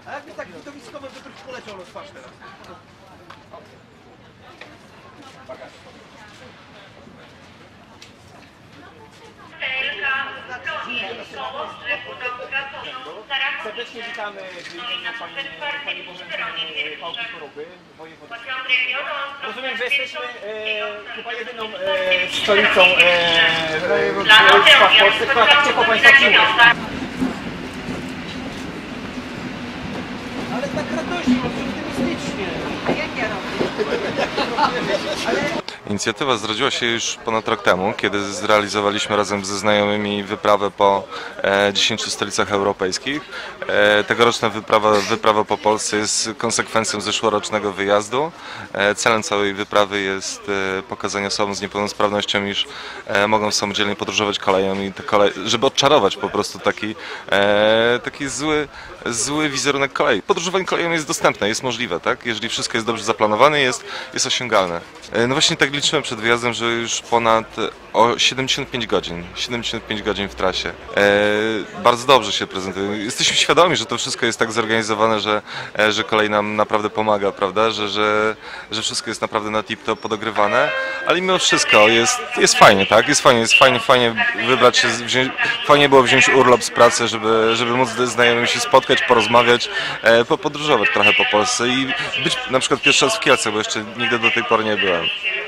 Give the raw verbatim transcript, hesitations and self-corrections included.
A jakby tak widowiskowo by trochę poleciał na twarz teraz. Bagaż. Serdecznie witamy w imieniu pani, pani Bożeny Pałki Choroby, województwa. Rozumiem, że jesteśmy e, chyba jedyną e, stolicą e, województwa w Polsce, która tak ciepło państwa przyjmie. Ale tak radośnie, optymistycznie. A jak ja robię? Inicjatywa zrodziła się już ponad rok temu, kiedy zrealizowaliśmy razem ze znajomymi wyprawę po e, dziesięciu stolicach europejskich. E, tegoroczna wyprawa, wyprawa po Polsce jest konsekwencją zeszłorocznego wyjazdu. E, celem całej wyprawy jest e, pokazanie osobom z niepełnosprawnością, iż e, mogą samodzielnie podróżować koleją i te kolej, żeby odczarować po prostu taki, e, taki zły, zły wizerunek kolei. Podróżowanie koleją jest dostępne, jest możliwe, tak? Jeżeli wszystko jest dobrze zaplanowane, jest, jest osiągalne. E, no właśnie tak liczyłem przed wyjazdem, że już ponad o siedemdziesiąt pięć godzin, siedemdziesiąt pięć godzin w trasie. E, bardzo dobrze się prezentuje. Jesteśmy świadomi, że to wszystko jest tak zorganizowane, że, e, że kolej nam naprawdę pomaga, prawda? Że, że, że wszystko jest naprawdę na tip-top podogrywane, ale mimo wszystko jest, jest fajnie, tak? Jest fajnie, jest fajnie, fajnie wybrać się, wziąć, fajnie było wziąć urlop z pracy, żeby, żeby móc ze znajomymi się spotkać, porozmawiać, e, popodróżować trochę po Polsce i być na przykład pierwszy raz w Kielcach, bo jeszcze nigdy do tej pory nie byłem.